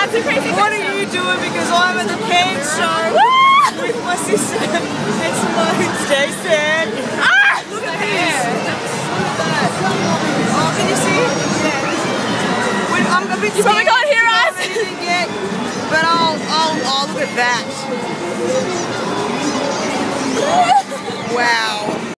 a crazy What are you doing? Because I'm at the can show with my sister and Simone. Jason. Ah! Look at this. Look at that. Oh, can you see? Yeah. I'm a bit You probably scared can't hear to us. have anything yet, but I'll look at that. Wow.